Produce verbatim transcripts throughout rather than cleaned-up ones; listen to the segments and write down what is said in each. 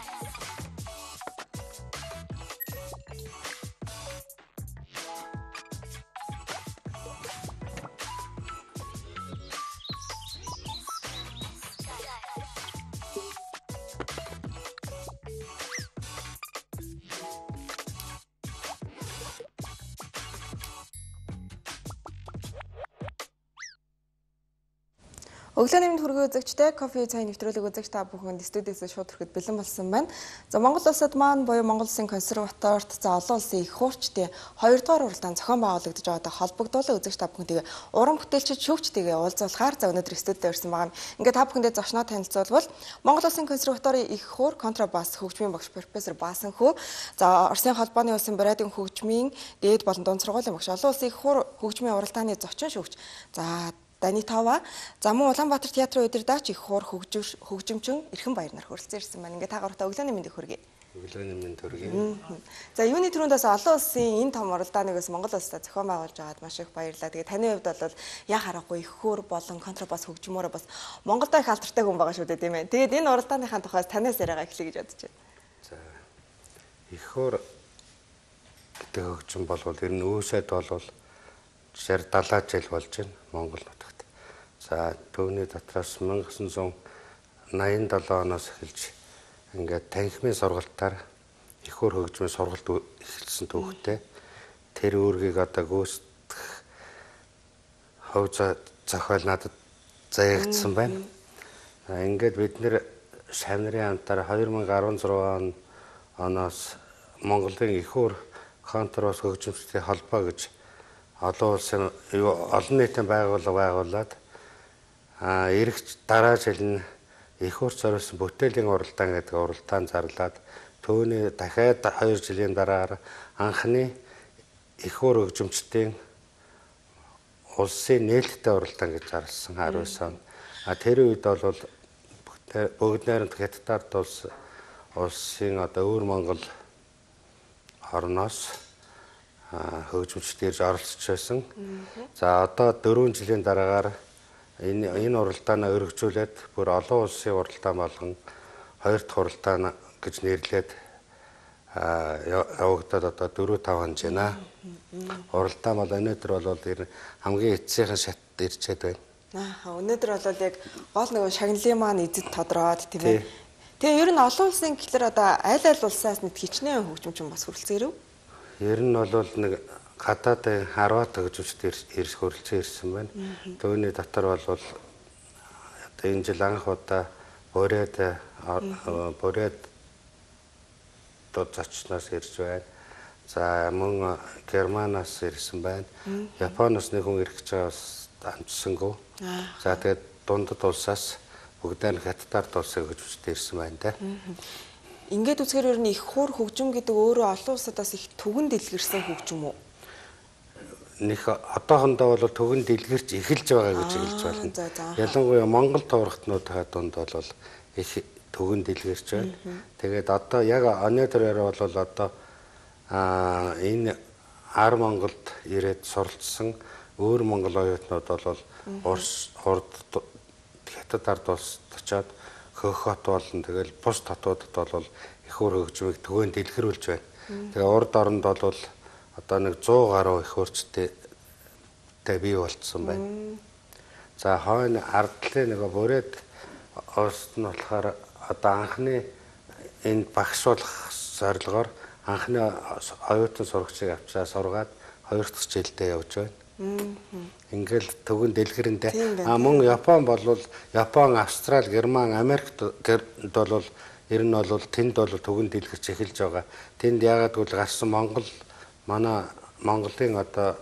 Өглөөний хүргээ үзэгчтэй кофе цай нэвтрүүлэг үзэгч та бүхэнд студиэс шууд хүрэхэд бэлэн болсон байна. За Монгол улсад маань буюу Монгол Улсын консерваторт за олон улсын их хуурчдын хоёрдугаар уралдаан зохион байгуулагдаж байгаатай холбогдуулан үзэгч та бүхэн тэгээ уран бүтээлчид шүүгч тэгээ уулзуулахаар за өнөөдөр студид ирсэн байгаа. Ингээд та бүхэндээ зочноо танилцуулбал Монгол Улсын консерваторын их хуур контрабас хөгжмийн багш профессор Баасан Хүү, за Оросын холбооны улсын Бородын хөгжмийн дээд болон дунд сургуулийн багш, олон улсын их хуур хөгжмийн уралдааны зочин шүүгч. За Данитова, за мөн Улаанбаатар театрын удирдаач их хуур хөгжимчин Эрхэн Баяр нар хүрэлцэн ирсэн байна. Ингээд таагартай өглөөний мэндийг хүргэе. Өглөөний мэнд хүргэе. За юуны түрүүндээс олон улсын энэ том уралдаанаас Монгол улстай зохион байгуулж байгаад маш их баярлалаа. Тэгээ таны хувьд бол яа харахгүй их хуур болон контрабас хөгжмөөрөө бас Монголдоо их алдартай хүн байгаа шүү дээ, тийм ээ. Тэгээд энэ уралдааныхаа тухайс танаас яриагаа эхлэе гэж бодож байна. За их хуур гэдэг хөгжим бол ер нь өөсөд бол шар далаа жил болж байна Монгол нутагт. За түүний дотроос мянга девятьсот восемьдесят seven оноос эхэлж ингээд танхимын сургалтаар их хуур хөгжмийн сургалт эхэлсэн түүхтэй. Тэр үүргийг одоо гүйцэтгэх хувь зохиол надад заягдсан байна. Ингээд бид нэр шавь нарын хамтаар two thousand sixteen оноос Монголын их хуур контрабас хөгжимчдийн холбоо гэж олон улсын олон нийтийн байгууллага байгуулад а ирэх дараа жил нь их хуур зориулсан бүтээлийн уралдаан гэдэг уралдаан зарлаад түүний дахиад two жилийн дараагаар анхны их хуур хөгжимчдийн улсын нээлттэй уралдаан гэж зарласан nineteen он. А тэр үед бол бүгд найрамд хятадаар улс улсын одоо өвөр Монгол орноос хөгжимчд ирж оролцож байсан. За одоо four жилийн дараагаар энэ энэ уралдаанаа өргөжүүлээд бүр олон улсын уралдаан болгон хоёр дахь уралдаан гэж нэрлээд явагдаад одоо four five хонж байна. Уралдаан бол өнөөдөр бол хамгийн эцсийнхэн шат ирчээд байна. Аа өнөөдөр бол яг гол нөгөө шагналын маань эзэд тодроод тийм ээ. Тэгээ ер нь олон улсын гэхэлэр одоо аль аль улсаас нэг хичнээн хөгжимчин бас хүрэлцэн ирэв. Ер нь бол нэг гадаадын Харват хөгжимчд ирж хүрэлцэн ирсэн байна. Түүний дотор бол энэ жил анх удаа Боред Боред зочноос ирж байна. За мөн Германаас ирсэн байна. Японоос нэг хүн ирэх гэж байгаа бас амжсангүй. За тэгээд дундад улсаас бүгдээр хаттаар тулсан хөгжимчд ирсэн байна те. Ингээд үзэхээр ер нь их хуур хөгжим гэдэг өөрөө олон улсадаас их түгэн дэлгэрсэн хөгжим үү? Нэг одоохондоо бол түгэн дэлгэрч эхэлж байгаа гэж хэлж байна. Ялангуяа Монгол товрогтнуудын дунд бол их түгэн дэлгэрч байна. Тэгээд одоо яг өнөөдрээр бол одоо а энэ Ар Монголд ирээд суралцсан өөр монгол оюутнууд бол Орос Орд хятад ард улсад очиад Хөх хот болон тэгэл бус хотуудад бол их хуур хөгжмийг түгээн дэлгэрүүлж байна. Тэгээ урд оронд бол одоо нэг one hundred гаруй их хуурчтай бий болцсон байна. За хойно ардлын нэг Боред Оросд нь болохоор одоо анхны энэ багшуулах зорилгоор анхны оюутан сурагчийг авчаа сургаад хоёр дахь жилдээ явж байна. Ингээл түгэн дэлгэрэндээ а мөн Япон бол Япон, Австрали, Герман, Америкт бол ер нь бол тэнд бол түгэн дэлгэрч эхэлж байгаа. Тэнд яагаад гэвэл гарсан Монгол манай Монголын одоо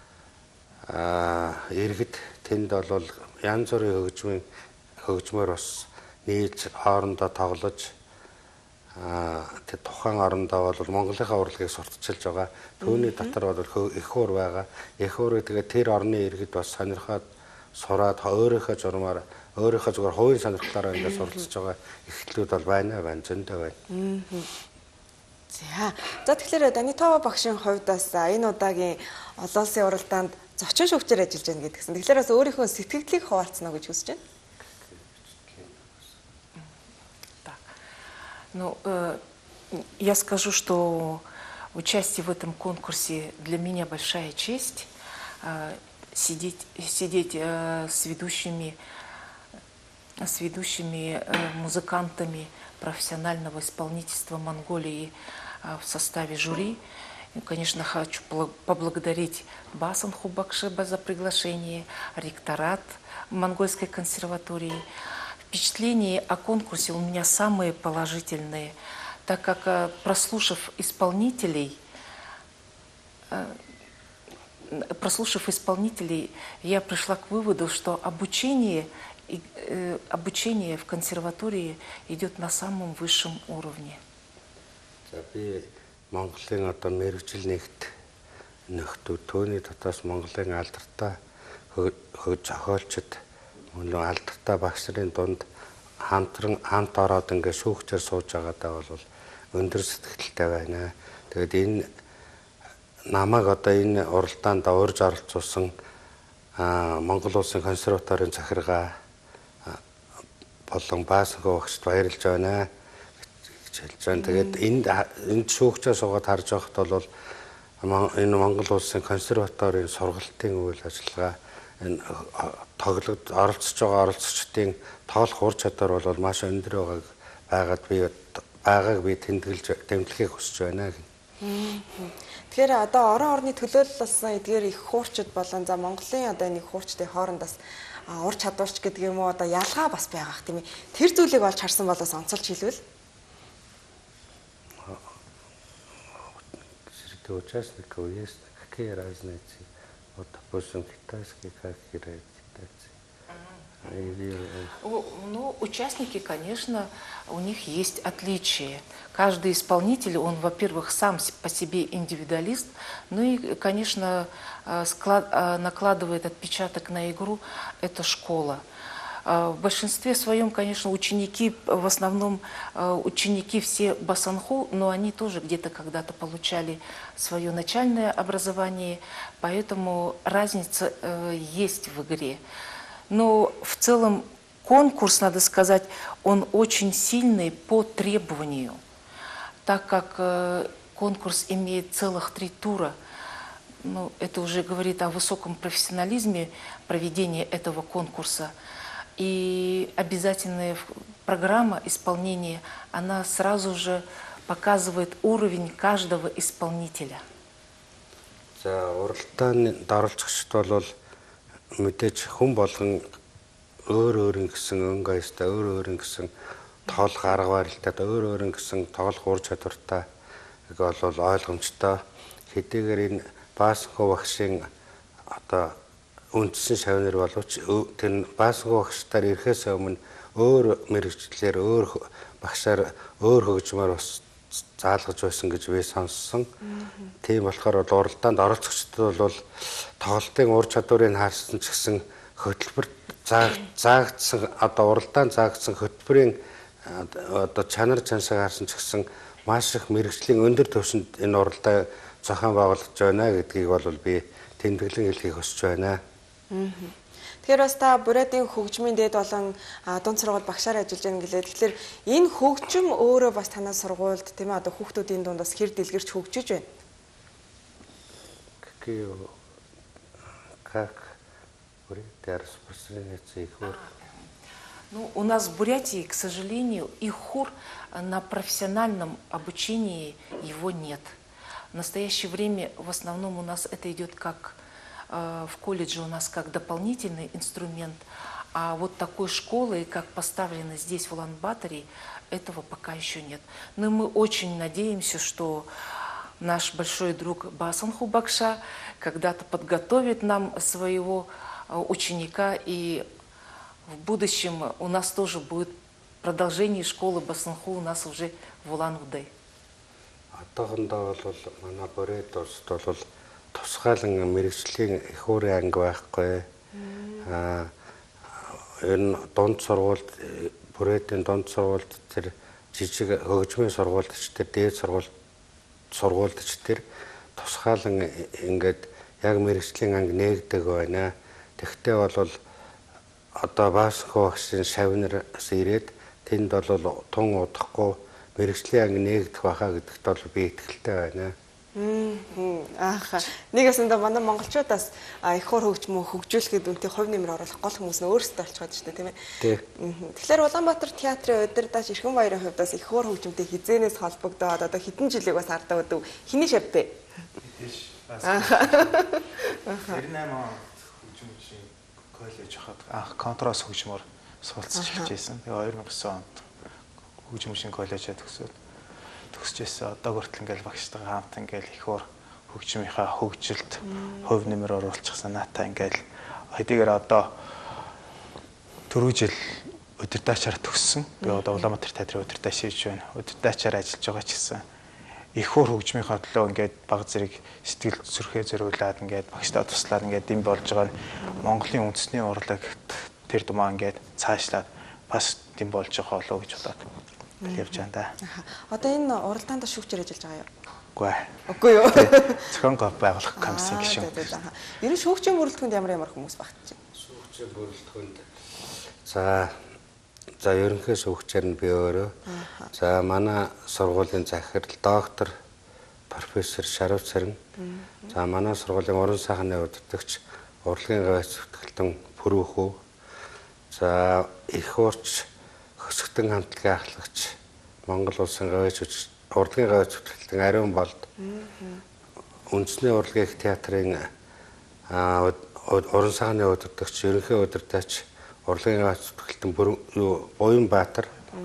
а иргэд тэнд бол янз бүрийн хөгжмийн хөгжмөр бас нийлж хоорондоо тоглож а тэр тухайн орондоо бол Монголынхаа урлагийг сурталчилж байгаа. Түүний дотор бол их хуур байгаа. Их хуурыг тэгээ тэр орны иргэд бас сонирхоод сураад өөрийнхөө журмаар өөрийнхөө зүгээр хувийн сонирхлаараа ингээд суралцж байгаа эхлэлүүд бол байна байна зөндөө байна. За. За тэгэхээр Данитова багшийн хувьдаас энэ удаагийн олон улсын уралдаанд зочин шүүгчээр ажиллаж байна гэдгсэн. Тэгэхээр бас өөрийнхөө сэтгэлдлийг хуваалцна гэж хүсэж байна. Ну, э, я скажу, что участие в этом конкурсе для меня большая честь. Э, сидеть сидеть э, с ведущими, с ведущими э, музыкантами профессионального исполнительства Монголии э, в составе жюри. И, конечно, хочу поблагодарить Басан Хубакшеба за приглашение, ректорат Монгольской консерватории. Впечатления о конкурсе у меня самые положительные, так как, прослушав исполнителей, прослушав исполнителей, я пришла к выводу, что обучение, обучение в консерватории идет на самом высшем уровне. Монголын одоо мэрэгжил нэгт нөхдөө төөний дотоос Монголын алдартай зохиолчид мөн алдартай багш нарын дунд хамтран хамт ороод ингээ шүүгчээр сууж байгаадаа бол өндөр сэтгэлтэй байна. Тэгээд энэ намайг одоо энэ уралдаанд урьж оролцуулсан Монгол Улсын консерваторийн захиргаа болон Баасанхуу багшд баярлж байна. Тэгээд энд энд шүүгчээр суугаад харж байхад бол энэ Монгол Улсын консерваторийн сургалтын үйл ажиллагаа энэ тоглогд оролцож байгаа оролцогчдын тоолох ур чадвар бол маш өндөр байгааг байгаад би байгааг би тэмдэглэж тэмдэглэхийг хүсэж байна. Тэгэхээр одоо орон орны төлөөлөл болсон эдгээр их хуурчид болон за Монголын одоо нэг хуурчдын хоорондоос ур чадварч гэдэг юм уу одоо ялгаа бас байгаах тийм ээ. Тэр зүйлийг олж харсан болоос онцолж хэлвэл участников есть какие разные вот допустим китайские как китайцы. Ну, участники, конечно, у них есть отличия. Каждый исполнитель, он, во-первых, сам по себе индивидуалист, ну и, конечно, склад, накладывает отпечаток на игру, это школа. В большинстве своем, конечно, ученики, в основном ученики все Басанху, но они тоже где-то когда-то получали свое начальное образование, поэтому разница есть в игре. Но в целом конкурс, надо сказать, он очень сильный по требованию, так как конкурс имеет целых три тура. Ну, это уже говорит о высоком профессионализме проведения этого конкурса. И обязательная программа исполнения, она сразу же показывает уровень каждого исполнителя. За уралдааны даралцагчд бол мэдээж хүн болгон өөр өөр гэсэн өнгө аястай өөр өөр гэсэн тоолох арга барилтай өөр өөр гэсэн тоглох ур чадвартай бол ойлгомжтой. Хэдийгээр энэ Баасанхуу багшийн одоо үндсэн шавнар боловч тэр Баасанхуу багштаар ирэхээс өмнө өөр мэрэгчлэр өөр багшаар өөр хөгжмөр бас заалгаж байсан гэж би сонссон. Тийм болохоор бол уралдаанд оролцогчдод бол тоглолтын ур чадварыг харсан ч гэсэн хөтөлбөр заагдсан одоо уралдаанд заагдсан хөтөлбөрийн одоо чанар чансаг харсан ч гэсэн маш их мэрэгжлийн өндөр түвшинд энэ уралдаа зохион байгуулж байна гэдгийг бол би тэмдэглэн хэлхийг хүсэж байна. Тэгэхээр бас та Бурятийн хөгжмийн дээд болон дунд сургууль багшаар ажиллаж байна гэлээ. Тэгэхээр энэ хөгжим өөрөө бас танай сургуульд тийм ээ одоо хүүхдүүдийн дунд бас хэр дэлгэрч хөгжиж байна. Какие как Бурятия распространяется их хор? Ну, у нас в Бурятии, к сожалению, их хор на профессиональном обучении его нет. В настоящее время в основном у нас это идет как в колледже у нас как дополнительный инструмент, а вот такой школы, как поставлено здесь в Улан-Баторе, этого пока еще нет. Но мы очень надеемся, что наш большой друг Баасанху Бакша когда-то подготовит нам своего ученика, и в будущем у нас тоже будет продолжение школы Баасанху у нас уже в Улан-Удэ. Одоохондоо бол манай Бурят улсад бол тусгаалan мэрэгжлийн их хуурын анги байхгүй. Аа энэ дунд сургуульд Бурятийн дунд сургуульд тэр жижиг хөгжмийн сургуульдч тэр дээд сургууль сургуульдч тэр тусгаалan ингээд яг мэрэгжлийн анги нээгдэг байна. Тэгтээ бол одоо Баасанхуу багшийн шавнараас ирээд тэнд бол тун удахгүй мэрэгжлийн анги нээгдэх байхаа гэдэгт бол би итгэлтэй байна. Ааха. Нэгээс нь манай монголчуудаас их хор хөгжмөө хөгжүүлэхэд үнтэй хувь нэмэр оруулах гол хүмүүс нь өөрсдөө олцоод шүү дээ, тийм ээ. Тэгэхээр Улаанбаатар театрын удирдаач Эрхэм баярын хувьдаас их хор хөгжмөнтэй хизээнээс холбогдоод одоо хэдэн жилиг бас ардаа өдөв. Хиний шав бэ? Ааха. девяносто восемь он хөгжмөчийн коллеж хахад анх контрас хөгжмөр суралцж эхэлж байсан. Тэгээ две тысячи онд хөгжмөчийн коллежид төгсөөд төгсөжсэн. Одоо хүртэл ингээл багштайгаа хамт ингээл их хор хөгжмийнхаа хөгжилд хувь нэмэр оруулах санаатай ингээл хэдийгээр одоо түрүү жил удирдаачаар төгссөн. Би одоо Улаанбаатар театрын удирдаач хийж байна. Удирдаачаар ажиллаж байгаа ч гэсэн их хор хөгжмийнхаа төлөө ингээд баг зэрэг сэтгэл зүрхээ зориулаад ингээд багштаа туслаад ингээд дэм болж байгаа нь Монголын үндэсний урлагт тэр тумаа ингээд цаашлаад бас дэм болж байгаа болоо гэж бодоод явж байна да. Одоо энэ уралдаанд шүүгчээр ажиллаж байгаа юу? Үгүй ээ. Үгүй юу. Зохион байгуулах комиссийн гишүүн. Ер нь шүүгчийн бүрэлдэхүүнд ямар ямар хүмүүс багтж байна? Шүүгчийн бүрэлдэхүүнд за за ерөнхий шүүгчээр нь би өөрөө. За манай сургуулийн захирал доктор профессор Шарав Цэрэн. За манай сургуулийн уран сайхны удирдагч урлагийн гавьяас зүтгэлтэн Пүрүүхүү. За их хуурч хөсгтэн хамтлагийн ахлагч Монгол улсын гавьяас урлагийн гавьяас зүтгэлтэн Ариун болд. Үндэсний урлагийн их театрын уран сайхны удирдагч ерөнхий удирдаач урлагийн гавьяас зүтгэлтэн Буян Баатар.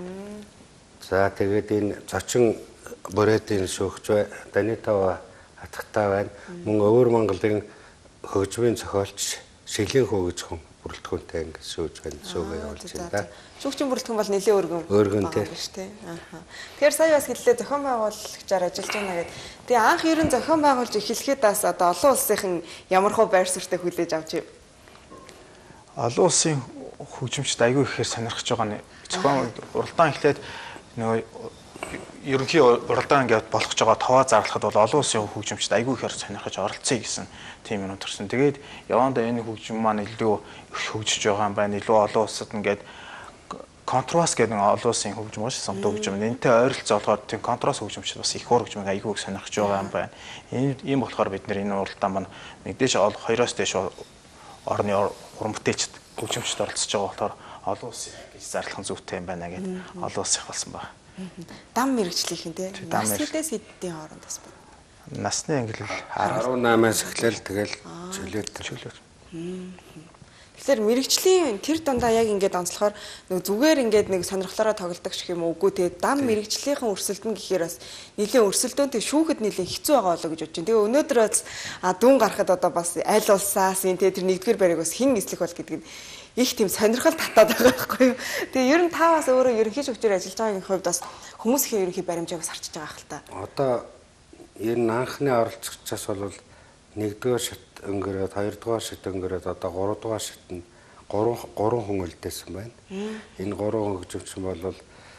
За тэгээд энэ зочин бүрээдийн шүүгч Данитава Хатгатай байна. Мөн өвөр Монголын хөгжмийн зохиолч Шиглэн хүү гэж хүн бүрэлдэхүүнтэй ингэ шүүж байна. Шүүгээ явуулж байна да. Шүүгчийн бүрэлдэхүүн бол нэлээд өргөн. Өргөнтэй шүү дээ. Ааха. Тэгэхээр сая бас хэллээ зохион байгуулагчаар ажиллаж байна гэдэг. Тэгээ анх ер нь зохион байгуулж эхлэхэд бас одоо олон улсын ямар хөө байр суурьтай хүлээж авч юу? Олон улсын хөгжимчд айгүй ихээр сонирхож байгаа нь зохион уралдаан эхлээд нөгөө ерөнхий уралдаан ингээд болгож байгаа товаа зарлахад бол олон улсын хөгжимчд айгүй ихээр сонирхож оролцъё гэсэн тийм юм төрсөн. Тэгээд явандаа энэ хөгжим маань илүү хөгжиж байгаа юм байна. Илүү олон улсад ингээд контрас гэдэг олон улсын хөгжим ба самт хөгжим. Энэтэй ойролцоо болохоор тийм контрас хөгжимчд бас их хор хөгжмийг айгүй их сонирхож байгаа юм байна. Энэ ийм болохоор бид нэр энэ уралдаан маань нэгдэж хоёроос дэш орны уран бүтээлчд хөгжимчд оролцож байгаа болохоор олон улсын гэж зарлах зүйтэй юм байна гэдэг олон улсынх болсон байна. Дам мэрэгчлийнхэн тий. Нас хэдээс хэдийн хооронд бас байна. Насны ангилал арван намаас эхлээл тэгэл чөлөөт чөлөөт. Тэгэхээр мэрэгжлийн тэр дундаа яг ингээд онцлохоор нэг зүгээр ингээд нэг сонирхлоороо тоглодог шиг юм уу үгүй тий. Дам мэрэгжлийнхэн өрсөлдөн гэхээр бас нэлийн өрсөлдөөнтэй шүүхэд нэлийн хэцүү байгаа болоо гэж бодож байна. Тэгээ өнөөдөр бас дүүн гарахад одоо бас аль улсаас энэ тий тэр нэгдүгээр бариг бас хэн эслэх бол гэдэг нь их тийм сонирхол татаад байгаа байхгүй юу. Тэгээ ер нь та бас өөрөө ерөнхий шүүгчээр ажиллаж байгаагийн хувьд бас хүмүүсийн ерөнхий баримжааг бас харчиж байгаа хэл та. Одоо ер нь анхны оролцогчдоос бол нэгдүгээр шат өнгөрөөд хоёрдугаар шат өнгөрөөд одоо гуравдугаар шат нь гурван гурван хүн үлдээсэн байна. Энэ гурван хөгжимчин бол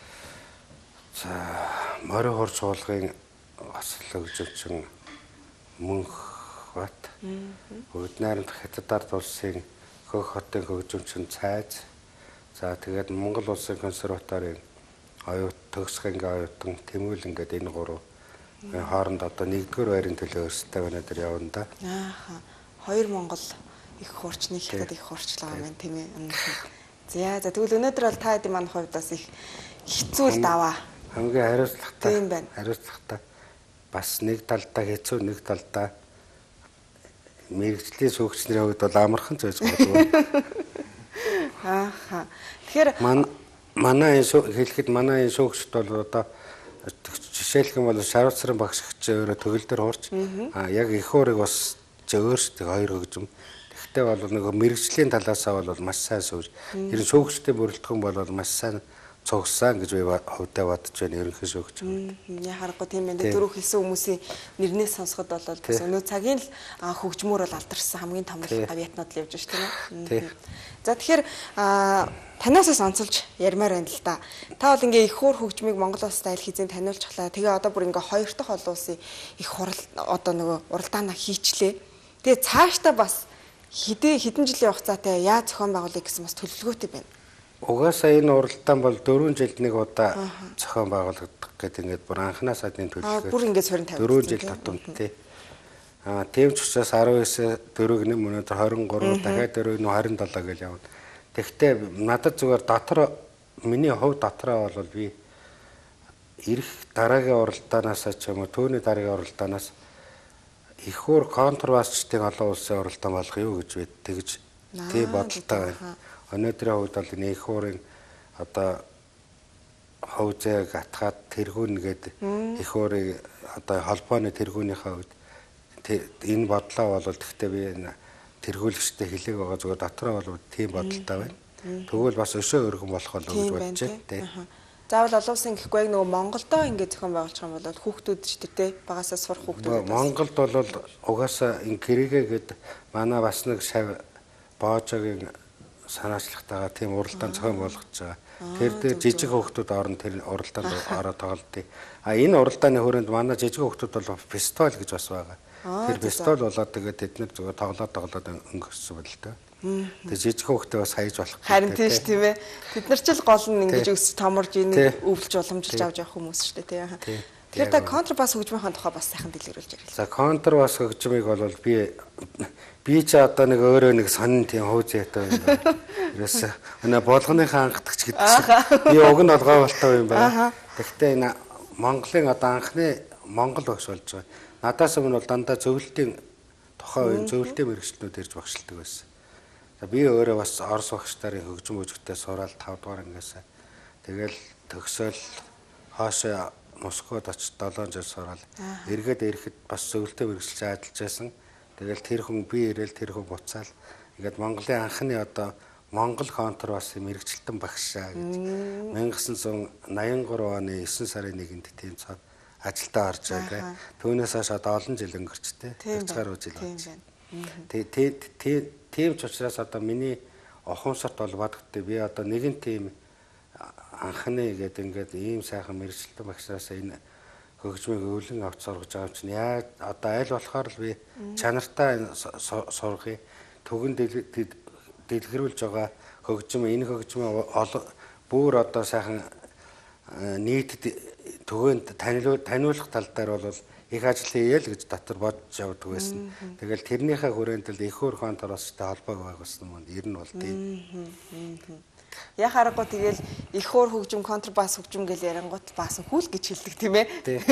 за морь хурц уулгын асал хөгжимчин Мөнх бат. Бүгд найрамдах Хятад ард улсын Хөх хотын хөгжимчин Цайз. За тэгээд Монгол улсын консерваторийн оюут төгсгөнгийн оюутан Тэмүүлэн гэдэг энэ гурав хооронд одоо нэгдүгээр байрын төлөө өрсөлдөй байна дээр явна да. Ааха. Хоёр Монгол их хурч нэг Хятад их хурчлаа юм байна тийм ээ. За за тэгвэл өнөөдөр бол та хэдийн маань хувьд бас их хэцүү л даваа. Хамгийн хариуцлагатай. Тийм байна. Хариуцлагатай. Бас нэг талдаа хэцүү нэг талдаа мэрэгжлийн шүүгчнэрийн хувьд бол амархан зөөж болов. Ааха. Тэгэхээр манай хэлэхэд манай шүүгчд бол одоо жишээлх юм бол Шарвцрын багш гэж өөрөө төгөл дээр хуурч а яг их хуурыг бас өөрсдөө хоёр хөгжим. Тэгтээ бол нэг мэрэгжлийн талаасаа бол маш сайн сууж. Тэр шүүгчдийн бүрэлдэхүүн бол маш сайн цогсон гэж би хувьдаа бодож байна ерөнхий шүүгч. Яа харахгүй тийм ээ. Түрүү хэлсэн хүмүүсийн нэрнээс сонсоход бол бас өнөө цагийн л хөгжмөр бол алдарсан хамгийн том гавьяатнууд л явж байна шүү дээ. За тэгэхээр танаас онцолж ярмаар байна л да. Та бол ингээ их хуур хөгжмийг Монгол улсад аль хэзээ таниулчихлаа. Тэгээ одоо бүр ингээ хоёр дахь олон улсын их хурал одоо нөгөө уралдаанаа хийчлээ. Тэгээ цаашдаа бас хэдэн хэдэн жилийн хугацаатай яаж зохион байгуулъя гэсэн бас төлөвлөгөөтэй байна. Угаасаа энэ уралдаан бол дөрвөн жилд нэг удаа зохион байгуулагдах гэдэг ингээд бүр анханаас адны төлөвлөгөө. Бүр ингээд сорин тавьсан. дөрвөн жил тутамд тий. Аа тийм ч учраас дөрвөн нэм өнөөдөр двадцать три дахиад дөрвөн двадцать seven гэж явна. Тэгэхдээ надад зүгээр дотор миний хувь дотроо бол би ирэх дараагийн уралдаанаас ч юм уу түүний дараагийн уралдаанаас их хөр контрабасчдын олон улсын уралдаан болох юу гэж бод тэгж тий бодолтой байна. Өнөөдрийн хувьд бол энэ их хөрийн одоо хөвзэг атгаад тэргүүн гэдэг их хөрийн одоо холбооны тэргүүнийхээ хувьд энэ бодлоо бол тэгтээ би тэргүүлэгчтэй хэлээг байгаа зүгээр дотроо бол тийм бодолтой байна. Тэгвэл бас өшөө өргөн болох болов гэж бодож байна. Заавал олон улсын гэхгүй яг нөгөө Монголдоо ингээд зохион байгуулж байгаа юм бол хүүхдүүд ч тийм багасаа сурах хүүхдүүд. Монголд бол угаасаа энэ гэрээгээд манай бас нэг шав боожогийн санаачлалтайгаар тийм уралдаан зохион болгож байгаа. Тэр дээр жижиг хүүхдүүд орон тэр уралдаанд ороод тоглолтыг. А энэ уралдааны хүрээнд манай жижиг хүүхдүүд бол фестивал гэж бас байгаа. Тэр фестивал болоод тэгээд тэд нар зүгээр тоглоод тоглоод өнгөрсөн байл та. Тэгээд жижиг хүүхдээ бас хайж болох. Харин тийш тийм ээ. Бид нар ч л гол нь ингэж өсч томорж энийг өвлж уламжилж авч явах хүмүүс шүү дээ тийм. Тэгэхээр та контрабас хөгжмийнхаа тухай бас сайхан дэлгэрүүлж ярил. За контрабас хөгжмийг бол би би ч одоо нэг өөрөө нэг сонин тийм хөө зэтэй юм байна. Ерөөсө өнөө болгоныхаа анхдагч гэдэг чинь би уг нь олгоо болтой юм байна. Гэхдээ энэ Монголын одоо анхны Монгол багш болж байгаа. Надаас өмнө бол дандаа зөвлөлтийн тухай үеийн зөвлөлтийн мэргэжлүүд ирж багшилдаг байсан. За би өөрөө бас Орос багш нарын хөгжим бүжигтэй сураад тавд дугаар ангиасаа тэгэл төгсөөл хаашаа Москвад очиж долоон жил сураад эргээд ирэхэд бас зөвлөлтөй мэргэжилж ажиллаж байсан. Тэгэл тэр хүн би ирээл тэр хүн буцаал ингээд Монголын анхны одоо Монгол контрабасын мэргэжилтэн багшаа гэж 천ix ninety three оны nine сарын нэгнд тийм цаад ажилдаа орж байгаа. Түүнээс хойш одоо олон жил өнгөрчтэй. Тэгцгаар жил болж байна. Тэг тийм ч учраас одоо миний ухамсарт бол бодогдтой би одоо нэгэн тийм анхны гэдэг ингээд ийм сайхан мэргэжилтэн багшаасаа энэ хөгжмийг өвлөн авч сургаж байгаа юм чинь яа одоо аль болохоор л би чанартай сургая түгэн дэлгэрүүлж байгаа хөгжим энэ хөгжмөө бүр одоо сайхан нийтэд түгэнд таниулах тал дээр бол их ажил хийе л гэж дотор бодож явдаг байсан. Тэгэл тэрнийхээ хүрээнд л их хөр контрабастай холбоог байгуулсан юм ер нь бол тийм. Яг харахгүй тэгэл их хөр хөгжим контрабас хөгжим гэж ярангуут баасан хүл гэж хэлдэг тийм ээ.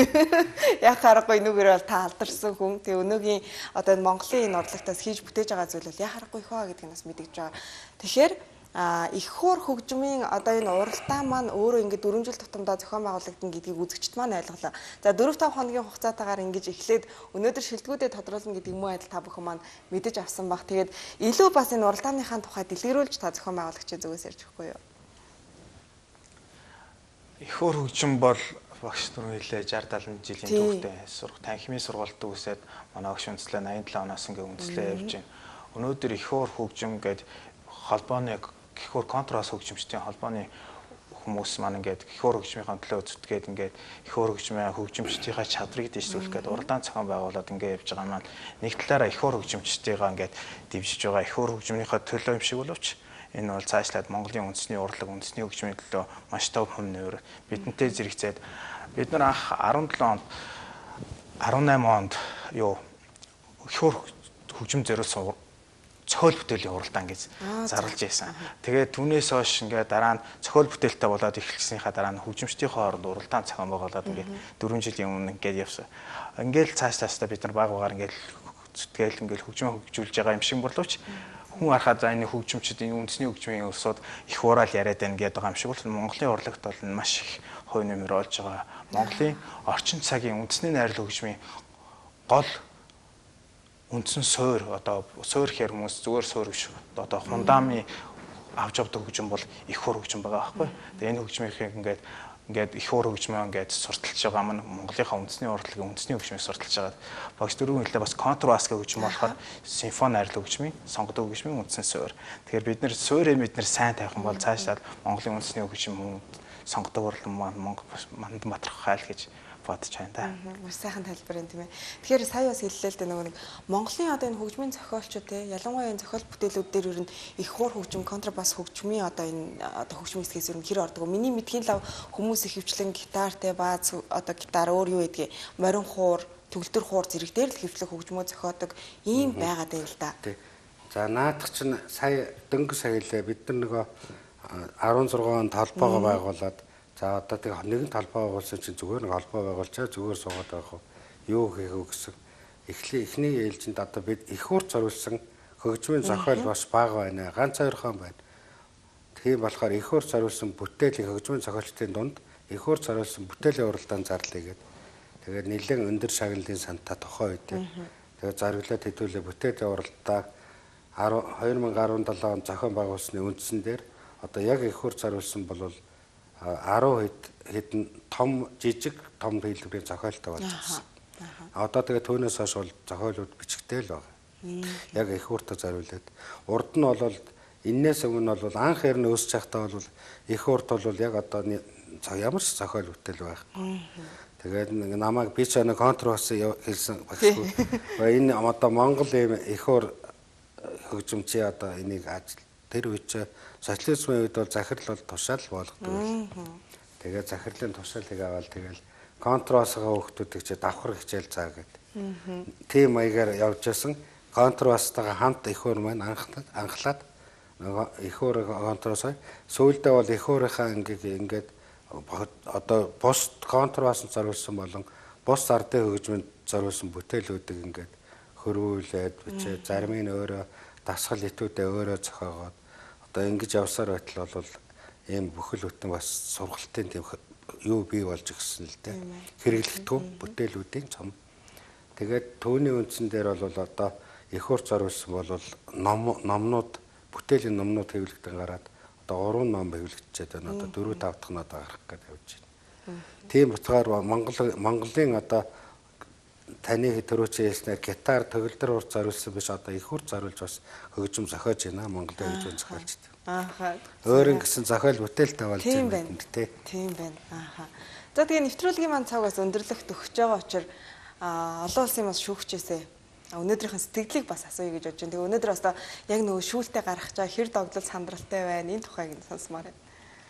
Яг харахгүй энүүгээр бол та алдарсан хүн. Тэгээ өнөөгийн одоо энэ Монголын энэ урлагтаас хийж бүтээж байгаа зүйл бол яг харахгүй их баа гэдгийг бас мэдэж байгаа. Тэгэхээр их хөр хөгжмийн одоо энэ уралдаан маань өөрөө ингээд дөрвөн жил тутамдаа зохион байгуулагдана гэдгийг үзэгчд маань ойлголоо. За дөрвөн таван хоногийн хугацаатаагаар ингэж эхлээд өнөөдөр шилдэгүүдэд тодруулна гэдэг муу адил та бүхэн маань мэдэж авсан баг. Тэгээд илүү бас энэ уралдааныхаа тухай дэлгэрүүлж та зохион байгуулагчийн зүгээс ярьж өгөхгүй юу? Их хөр хөгжим бол багш нар хэлээ sixty seventy жилийн түүхтэй сурах танхимын сургуульд үсээд манай багш үндэслээ ninety seven оноос ингээ үндэслээ явж байна. Өнөөдөр их хөр хөгжим гэдэг холбооны их хөр контрабас хөгжимчдийн холбооны хүмүүс маань ингээд их хөр хөгжмийн төлөө зүтгээд ингээд их хөр хөгжмийн хөгжимчдийнхаа чадрыг дэвшүүлэх гэдэг уралдаан зохион байгуулад ингээд явж байгаа маань нэг талаараа их хөр хөгжимчдийнхаа ингээд дэмжиж байгаа их хөр хөгжмийнхаа төлөө юм шиг боловч энэ бол цаашлаад Монголын үндэсний урлаг үндэсний хөгжмийн төлөө маш том хүм нэмэр бидэнтэй зэрэгцээд бид нар анх seventy-seven онд eighty-eight онд юу их хөр хөгжим зориулсан цохол бүтээлийн уралдаан гэж зарлаж байсан. Тэгээд түүнээс хойш ингээд дараа нь цохол бүтээлтэй болоод эхэлснийхаа дараа нь хөгжимчдийн хооронд уралдаан зохион байгуулад ингээд дөрвөн жилийн өмнө ингээд явсан. Ингээд цаашлаастаа бид нар баг багаар ингээд зүтгээл ингээд хөгжмөө хөгжүүлж байгаа юм шиг боловч хүн харахад за энэ хөгжимчд энэ үндэсний хөгжмийн өрсөд их ураал яриад байна гэдэг байгаа юм шиг бол Монголын урлагт бол маш их хувь нэмэр олж байгаа. Монголын орчин цагийн үндэсний найрлал хөгжмийн гол үндсэн суур одоо суур хэр хүмүүс зүгээр суур биш одоо хундамын авч явдаг хөгжим бол их хөр хөгжим байгаа байхгүй. Тэгээ энэ хөгжмийнхийг ингээд ингээд их хөр хөгжмөө ингээд сурталчилж байгаа маань Монголынхаа үндэсний урлагийн үндэсний хөгжмийг сурталчилж байгаа. Багш дөрвөн хэлээ бас контрабас гэх хөгжим болохоор симфони найрлал хөгжмийн сонгодог хөгжмийн үндсэн суур. Тэгэхээр бид нэр суурийг бид нэр сайн тавих юм бол цаашдаа Монголын үндэсний хөгжим сонгодог урлан Монгол Мандан Батрах хайл гэж бодож байна да. Маш сайхан тайлбар юм тийм ээ. Тэгэхээр сая бас хэллээ л дээ нөгөө нэг Монголын одоо энэ хөгжмийн зохиолчид те ялангуяа энэ зохиол бүтээлүүд дээр ер нь их хуур хөгжим, контрабас хөгжмийн одоо энэ одоо хөгжмийн хэсгээс ер нь хэр ордог. Миний мэдхийн лав хүмүүс их хөвчлэн гитар те бааз одоо гитар өөр юу гэдгийг морин хуур, төгөлдөр хуур зэрэг дээр л хөвчлөх хөгжмөө зохиодог ийм байгаад байна л да. За наадах чинь сая дөнгөж саялаа бид нар нөгөө арван зургаан онд холбоогоо байгуулад за одоо тэг нэгэн талбай байгуулсан чинь зүгээр нэг холбоо байгуулчаа зүгээр суугаад байх уу юу хийх вэ гэсэн эхлээ эхний ээлжинд одоо бид их хурц зориулсан хөгжмийн зохиол бас бага байна ганц хоёрхан байна. Тийм болохоор их хурц зориулсан бүтээлийн хөгжмийн зохиолчдын дунд их хурц зориулсан бүтээлийн уралдаан зарлая гэдэг. Тэгээд нэлээд өндөр шагналын санта тохоо үйдээ. Тэгээд зориглоод хэдүүлээ бүтээлийн уралдаан две тысячи десять онд зохион байгуулсны үндсэн дээр одоо яг их хурц зориулсан бол десять хэдэн том жижиг том хэлбэрийн зохиолтой болж байна. Одоо тэгээ түүнээс хойш бол зохиолууд бичигтэй л байна. Яг их хурцтай зориулээд урд нь бол энээс өмнө бол анх хэрнээ өсөж байхдаа бол их хурд бол яг одоо ямар ч зохиол бүтээл байх. Тэгээд намайг би ч нэг контрбас хэлсэн багшгүй. Энэ одоо Монгол ийм их хур хөгжимчий одоо энийг ажил тэр үеч социализмын үед бол захирал бол тушаал болгодог. Тэгээд захирлын тушаалыг аваад тэгэл контрбасгаа хүүхдүүдийг чи давхар хичээл цаа гэдэг. Тийм маягаар явж байсан. Контрбастайгаа хамт их хуур маань анхлаад анхлаад их хуур контрбасаа сүүлдээ бол их хуурынхаа ангийг ингээд одоо бус контрбасанд зориулсан болон бус ардын хөгжмөнд зориулсан бүтээлүүдийг ингээд хөрвүүлээд бичээ зарим нь өөрөө дасгал итүүдээ өөрөө зохиогоод одоо ингэж явсаар байтал бол ийм бүхэл бүтэн бас сургалтын тийм юу бий болж ирсэн л дээ. Хэрэглэгдэхүүн бүтээлүүдийн цом. Тэгээд түүний үндсэн дээр бол одоо их хурц зориулсан бол ном номнууд бүтээлийн номнууд хэвлэгдэн гараад одоо гурван ном хэвлэгдчихэд байна. Одоо дөрөв тав дахь нь одоо гарах гэдэг явж байна. Тийм утгаар Монгол Монголын одоо таны төрөөч хэлснээр гитар төгөлдөр урт зориулсан биш одоо их хурц зориулж бас хөгжим зохиож байна Монголын хөгжим зохиолчд. Ааха. Өөр ингэсэн зохиол бүтээлтэй болж байна тий. Тийм байна. Ааха. За тэгээ нэвтрүүлгийн маань цаг бас өндөрлөгт өгч байгаа учраас олон улсын бас шүүгчээсээ өнөөдрийнхэн сэтгэлийг бас асууя гэж бодож байна. Тэгээ өнөөдөр бас яг нөгөө шүүлтээ гаргах чаа хэр догдол сандралтай байна энэ тухайг нь сонсомоор байна.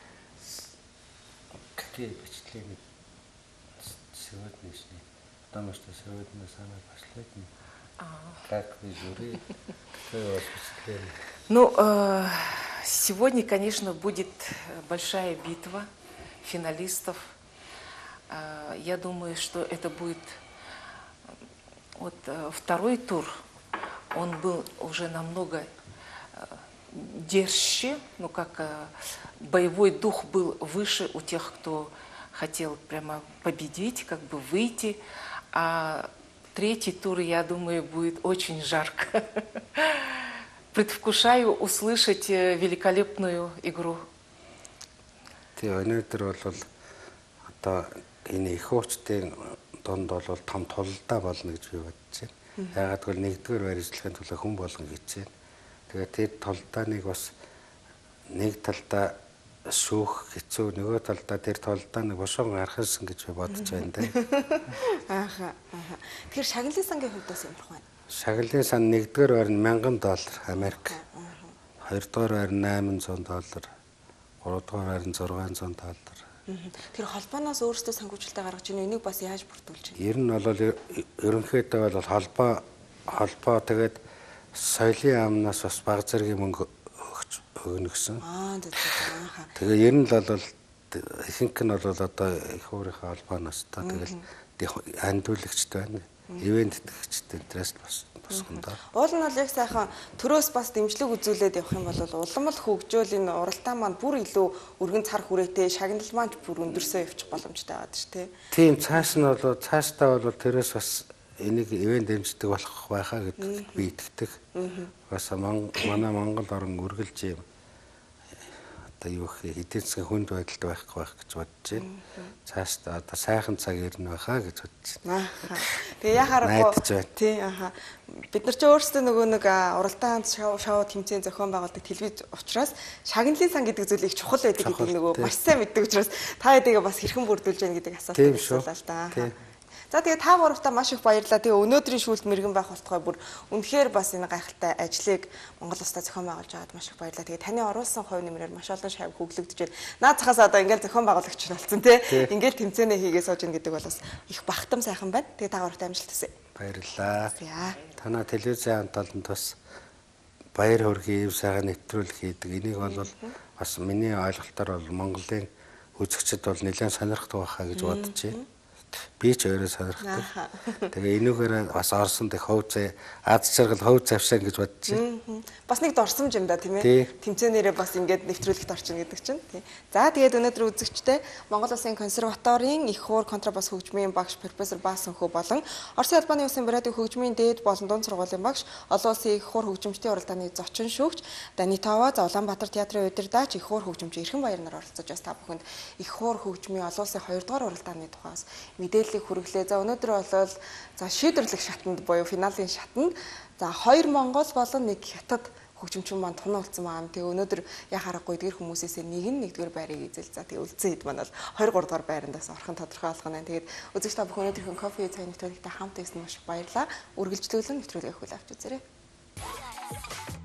Какие впечатления сегодняшние? Потому что сегодня самый последний. Как вы жюри? Какое у вас впечатление? Ну, э, сегодня, конечно, будет большая битва финалистов. Э, я думаю, что это будет вот э, второй тур. Он был уже намного э, дерзче, ну как э, боевой дух был выше у тех, кто хотел прямо победить, как бы выйти. А третий тур, я думаю, будет очень жарко. Предвкушаю услышать великолепную игру. Тэгээ өнөөдөр бол одоо энэ их хуурчдын донд бол том тулалдаа болно гэж би бодож байна. Яагаад гэвэл нэгдүгээр баримтлахын тулд хүн болгон гэж байна. Тэгээ тэр тулалдааныг бас нэг талдаа шүүх хэцүү, нөгөө талдаа тэр тулалдааныг бошон гаргасан гэж би бодож байна дээ. Ааха. Ааха. Тэгэхээр шагналын сангийн хувьд бас ямар байна? Шагналын сан нэгдүгээр байр нь мянган доллар Америк. Хоёрдугаар байр нь eight hundred доллар. Гуравдугаар байр нь six hundred доллар. Тэр холбооноос өөрсдөө санхүүжилтээ гаргаж ийн энийг бас яаж бүрдүүлж байна? Ер нь бол ерөнхийдөө бол холбоо холбоо тэгээд соёлын амнаас бас бага зэргийн мөнгө өгнө гэсэн. Аа тийм. Тэгээ ер нь бол ихэнх нь бол одоо их хуурийнхаа холбооноос та тэгэл хандуулагчд байна. Ивент тэтгэгчтэй интерес бас босгондоо. Уул нь бол яг сайхан төрөөс бас дэмжлэг үзүүлээд явах юм бол улам л хөгжөөл энэ уралдаан маань бүр илүү өргөн цар хүрээтэй шагнал маань бүр өндөрсөө явчих боломжтой байдаг шүү дээ. Тийм цааш нь бол цаашдаа бол төрөөс бас энийг ивент дэмждэг болох байхаа гэдэгт би итгэдэг. Бас манай Монгол орн үргэлж юм одоо юу гэх хэдийн засгийн хүнд байдалд байхгүй байх гэж бодож байна. Цаашдаа одоо сайхан цаг ирнэ байхаа гэж бодож байна. Аа. Тэгээ яхаарахгүй тий аа. Бид нар ч өөрсдөө нөгөө нэг уралдаан шоу шоу тэмцээн зохион байгуулдаг телевиз учраас шагналын сан гэдэг зүйл их чухал байдаг гэдэг нөгөө маш сайн мэддэг учраас та хэдийгээ бас хэрхэн бүрдүүлж яах гэдэг асуулт байна л да. За тэгээ та гуравтаа маш их баярлалаа. Тэгээ өнөөдрийн шүүлт мэрэгэн байх болтугай бүр үнэхээр бас энэ гайхалтай ажлыг Монгол Улстай зохион байгуулж байгаад маш их баярлалаа. Тэгээ таны оруулсан хувь нэмрээр маш олон шавь хөглөгдөж байна. Наад цахаас одоо ингээл зохион байгуулагч болсон тий. Ингээл тэмцээнэ хийгээ сууж ийн гэдэг бол бас их бахтам сайхан байна. Тэгээ та гуравтаа амжилт хүсье. Баярлалаа. Танаа телевизийн хамт олонд бас баяр хүргэе, сайхан нэвтрүүлэг хийдэг. Энийг бол бас миний ойлголтоор бол Монголын үзэгчид бол нэлээд сонирхдаг байхаа гэж бодож байна. Би ч өөрөө сонирхдаг. Тэгээ энүүгээр бас орсон дэх хов зэ аз жаргал хов завшаан гэж бодож байна. Бас нэг дорсомж юм да тийм ээ. Тэмцээнээрээ бас ингээд нэвтрүүлэгт орчин гэдэг чинь тий. За тэгээд өнөөдөр үзэгчтэй Монгол Улсын консерваторийн их хуур контрабас хөгжмийн багш профессор Баасанхүү болон Оросын албаны улсын радио хөгжмийн дээд болон дунд сургуулийн багш олон улсын их хуур хөгжимчдийн уралдааны зочин шүүгч Данитова за Улаанбаатар театрын удирдаач их хуур хөгжимч Эрхэн Баяр нар оролцож бас та бүхэнд их хуур хөгжмийн олон улсын хоёр дахь уралдааны тухайс мэдээллийг хүргэлээ. За өнөөдөр болол за шийдвэрлэх шатанд буюу финалийн шатанд за хоёр Монгол болон нэг Хятад хөгжимчин маань тунуулсан маань. Тэгээ өнөөдөр яхаа харахгүй эдгээр хүмүүсээс нэг нь нэгдүгээр байрыг эзэл. За тэгээ үлдсэн хэд маань бол хоёр гурав дахь байрандаас орхон тодорхой болгоно. Тэгээд үзэгч та бүхэн өнөөдрийн кофе цай нэвтрүүлэгтээ хамт байсан маш их баярлалаа. Үргэлжлүүлэн нэвтрүүлгээ хүлээн авч үзээрэй.